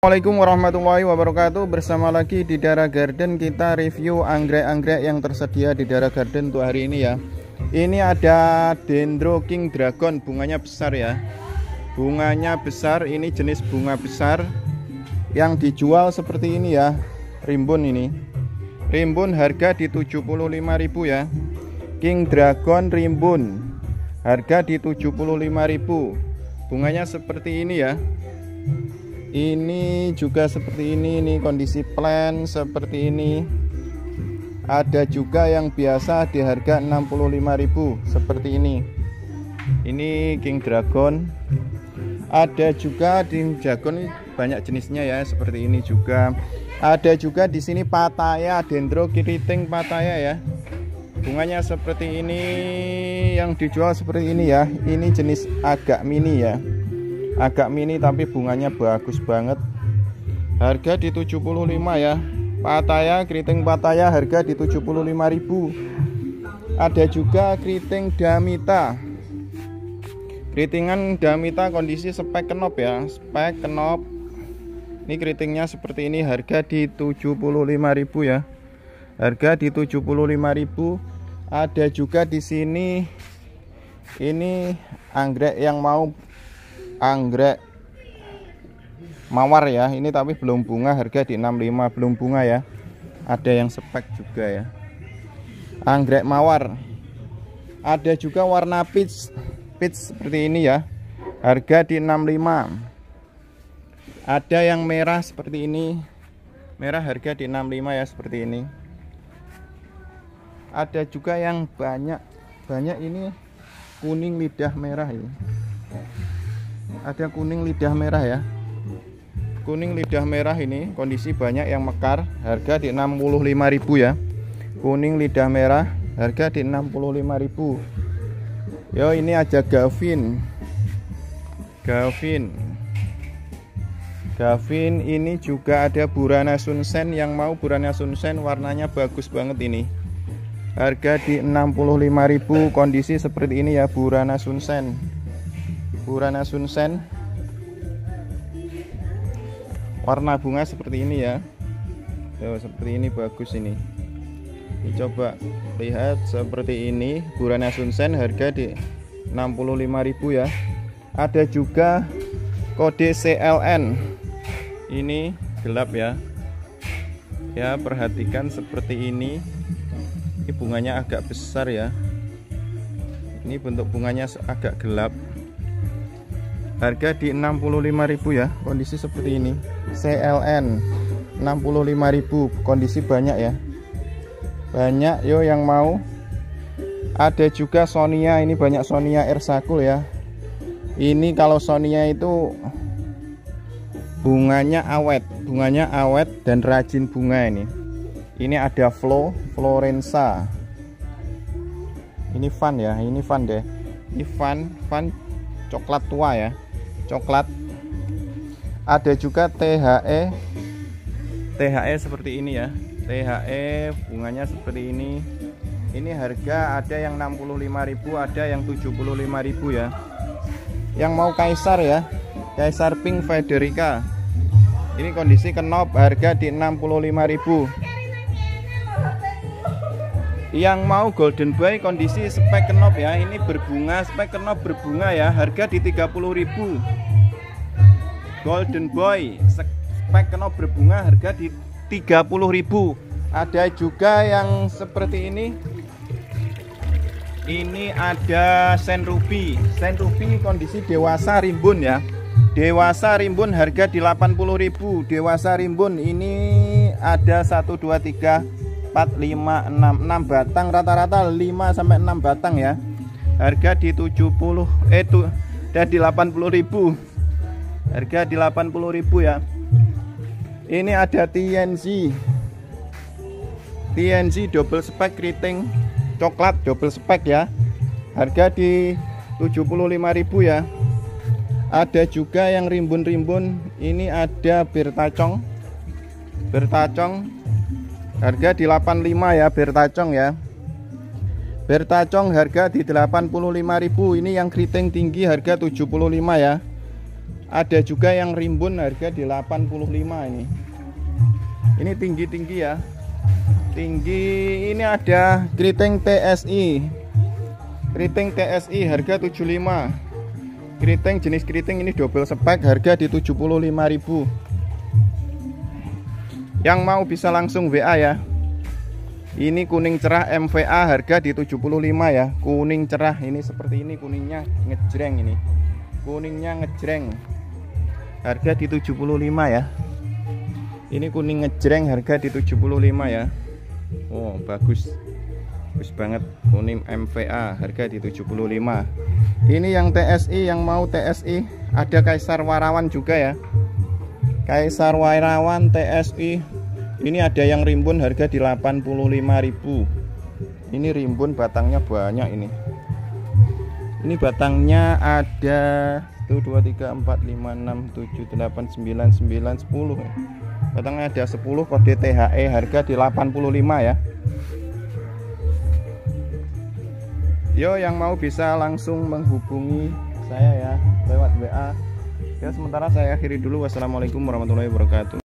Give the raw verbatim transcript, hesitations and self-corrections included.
Assalamualaikum warahmatullahi wabarakatuh. Bersama lagi di Dara Garden, kita review anggrek-anggrek yang tersedia di Dara Garden untuk hari ini ya. Ini ada Dendro King Dragon, bunganya besar ya. Bunganya besar, ini jenis bunga besar yang dijual seperti ini ya. Rimbun ini. Rimbun harga di tujuh puluh lima ribu ya. King Dragon rimbun harga di tujuh puluh lima ribu. Bunganya seperti ini ya. Ini juga seperti ini, ini kondisi plain seperti ini. Ada juga yang biasa di harga enam puluh lima ribu seperti ini. Ini King Dragon. Ada juga di Dragon banyak jenisnya ya, seperti ini juga. Ada juga di sini Pattaya, Dendro Kiriting Pattaya ya. Bunganya seperti ini, yang dijual seperti ini ya. Ini jenis agak mini ya. Agak mini tapi bunganya bagus banget. Harga di tujuh puluh lima ya. Pattaya, keriting Pattaya harga di tujuh puluh lima ribu. Ada juga keriting Damita. Keritingan Damita kondisi spek kenop ya, spek kenop. Ini keritingnya seperti ini, harga di tujuh puluh lima ribu ya. Harga di tujuh puluh lima ribu. Ada juga di sini ini anggrek yang mau anggrek mawar ya, ini tapi belum bunga, harga di enam puluh lima, belum bunga ya. Ada yang spek juga ya, anggrek mawar. Ada juga warna peach, peach seperti ini ya, harga di enam puluh lima. Ada yang merah seperti ini, merah harga di enam puluh lima ya, seperti ini. Ada juga yang banyak banyak ini kuning lidah merah ini. Ada kuning lidah merah ya. Kuning lidah merah ini kondisi banyak yang mekar, harga di enam puluh lima ribu ya. Kuning lidah merah harga di enam puluh lima ribu. Yo, ini aja Gavin. Gavin. Gavin ini juga ada Burana Sunsen, yang mau Burana Sunsen warnanya bagus banget ini. Harga di enam puluh lima ribu, kondisi seperti ini ya, Burana Sunsen. Burana Sunsen warna bunga seperti ini ya. Tuh, seperti ini bagus ini. Ini coba lihat seperti ini, Burana Sunsen harga di enam puluh lima ribu ya. Ada juga kode C L N. Ini gelap ya. Ya, perhatikan seperti ini. Ini bunganya agak besar ya. Ini bentuk bunganya agak gelap. Harga di enam puluh lima ribu ya, kondisi seperti ini. C L N enam puluh lima ribu, kondisi banyak ya. Banyak yo yang mau. Ada juga Sonia, ini banyak Sonia Ersakul ya. Ini kalau Sonia itu bunganya awet, bunganya awet dan rajin bunga ini. Ini ada Flo, Florensa. Ini Van ya, ini Van deh. Ini Van, Van coklat tua ya. Coklat. Ada juga T H E. T H E seperti ini ya. T H E bunganya seperti ini. Ini harga ada yang enam puluh lima ribu, ada yang tujuh puluh lima ribu ya. Yang mau Kaisar ya, Kaisar Pink Federica. Ini kondisi kenop, harga di enam puluh lima ribu. Yang mau Golden Boy kondisi spek kenop ya, ini berbunga, spek kenop berbunga ya, harga di tiga puluh ribu. Golden Boy spek kenop berbunga harga di tiga puluh ribu. Ada juga yang seperti ini. Ini ada Saint Ruby. Saint Ruby kondisi dewasa rimbun ya. Dewasa rimbun harga di delapan puluh ribu. Dewasa rimbun ini ada satu dua tiga empat lima enam enam batang, rata-rata lima sampai enam batang ya. Harga di tujuh puluh eh tuh dan di delapan puluh ribu. Harga di delapan puluh ribu ya. Ini ada T N Z. T N Z double spek keriting coklat double spek ya. Harga di tujuh puluh lima ribu ya. Ada juga yang rimbun-rimbun. Ini ada Bertacong. Bertacong harga di delapan puluh lima ya, Bertacong ya. Bertacong harga di delapan puluh lima ribu. Ini yang keriting tinggi harga tujuh puluh lima ya. Ada juga yang rimbun harga di delapan puluh lima ini. Ini tinggi-tinggi ya. Tinggi ini ada keriting T S I. Keriting T S I harga tujuh puluh lima. Keriting jenis keriting ini double spek harga di tujuh puluh lima ribu. Yang mau bisa langsung W A ya. Ini kuning cerah M V A harga di tujuh puluh lima ya. Kuning cerah ini seperti ini, kuningnya ngejreng ini. Kuningnya ngejreng. Harga di tujuh puluh lima ya. Ini kuning ngejreng harga di tujuh puluh lima ya. Oh, bagus. Bagus banget. Kuning M V A harga di tujuh puluh lima. Ini yang T S I, yang mau T S I, ada Kaisar Warawan juga ya. Kaisar Warawan T S I. Ini ada yang rimbun harga di delapan puluh lima ribu. Ini rimbun batangnya banyak ini. Ini batangnya ada satu dua tiga empat lima enam tujuh delapan sembilan sembilan sepuluh. Batangnya ada sepuluh, kode T H E harga di delapan puluh lima ya. Yo, yang mau bisa langsung menghubungi saya ya lewat W A. Ya, sementara saya akhiri dulu. Wassalamualaikum warahmatullahi wabarakatuh.